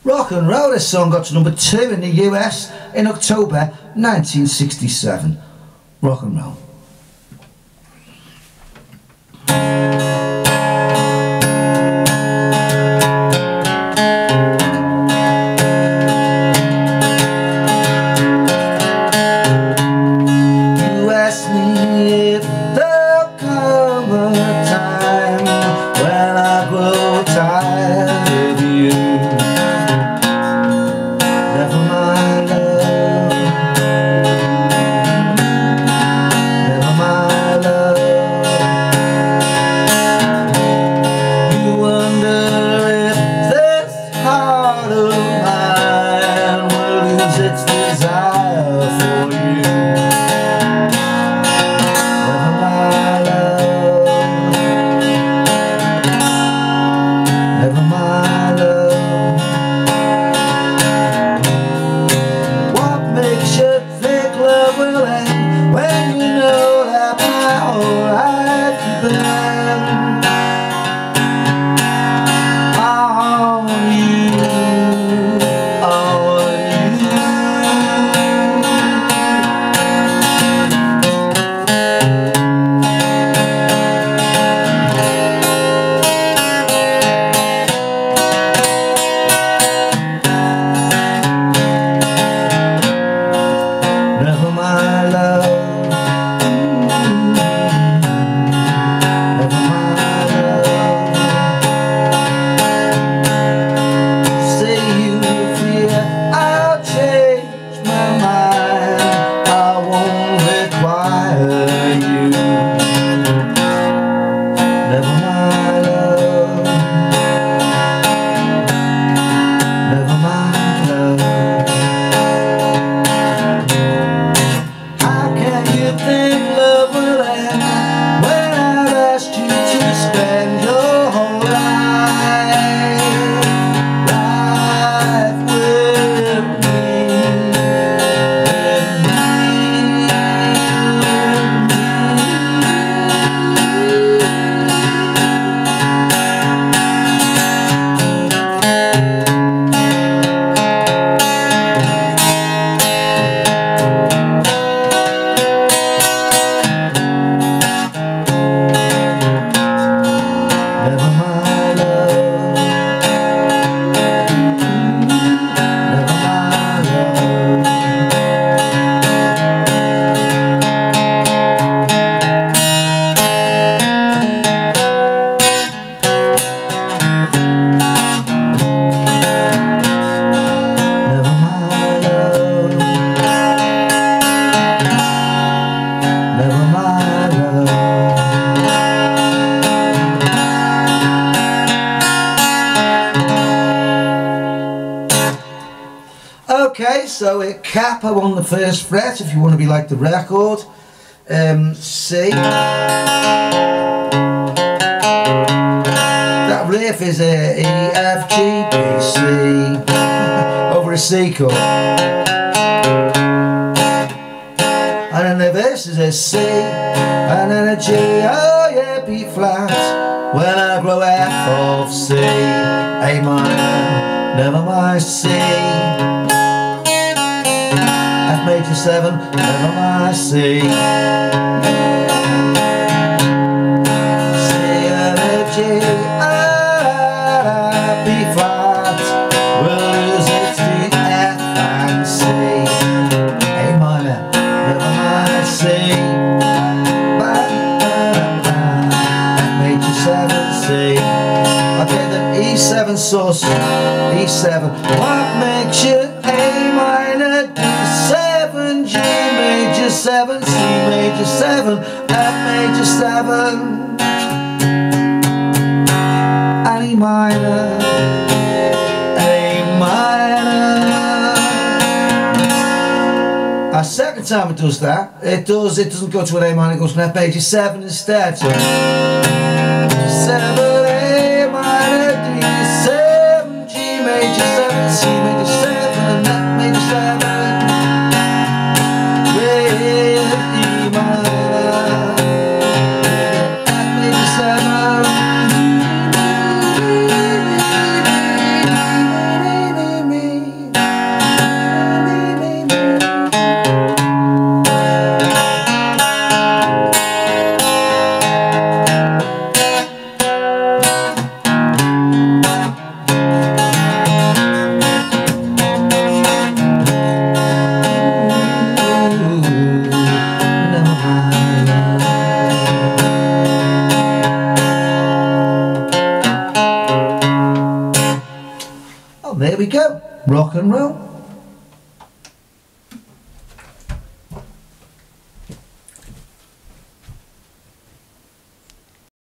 Rock and Roll. This song got to number 2 in the US in October 1967. Rock and Roll. You asked me if there'll come a time when I grow tired of you. Never mind, love. Never mind, love. You wonder if this heart of mine will lose its desire for you. Never mind, love. Never mind, love. What makes you think love will end when you know that my whole life has been on you, on you? Never mind, love. Never mind, love. Say you fear I'll change my mind. I won't require you. Never mind, love. Never mind, love. How can you think love will end when I've asked you to spend your whole life with me, Never mind, love. Never mind, love. Never mind, love. Never mind, love. Okay, so a cap on the first fret if you want to be like the record. C. That riff is a E, F, G, B, C over a C chord. And then the verse is a C and then a G, oh yeah, B flat. When I grow F of C, A minor, never mind C. F major 7, never mind C. C and a G, B flat will lose its to F and C. A minor, never mind C. F major 7 C. Okay, then E7 source, E7. What makes you A minor, D7, G major 7, C major 7, F major 7, and E minor, A minor. A second time it does that, it doesn't go to an A minor, it goes to an F major 7 instead. So 7, A minor, D7, G major 7, C major 7, F major 7, with E minor, F major 7. there we go. Rock and roll.